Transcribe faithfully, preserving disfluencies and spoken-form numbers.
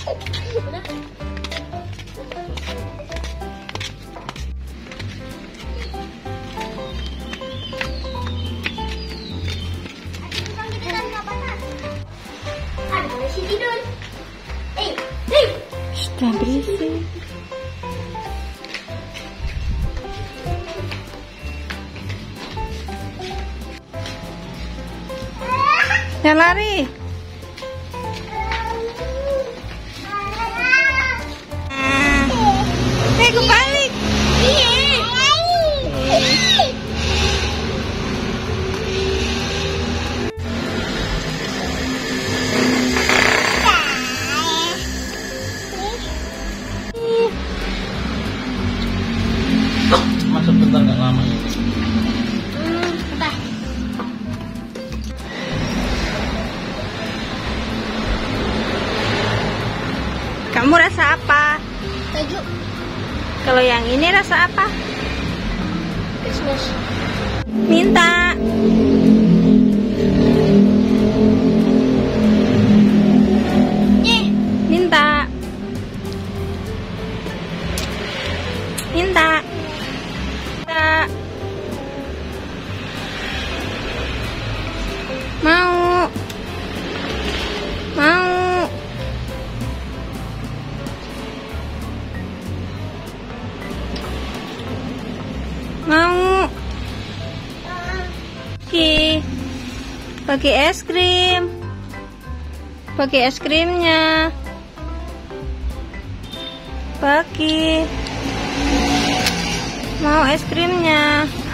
Sudah berisik. Jangan lari. Eh, kebalik. Masuk bentar, nggak lama ini. Kamu rasa apa? Keju. Kalau yang ini rasa apa? Kismis. Minta. Nih. Minta. Minta. Minta. Mau. Mau. Mau. Ki. Bagi es krim. Bagi es krimnya. Bagi. Mau es krimnya.